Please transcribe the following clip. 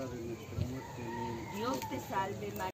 hora de nuestra muerte. Amén. Dios te salve María.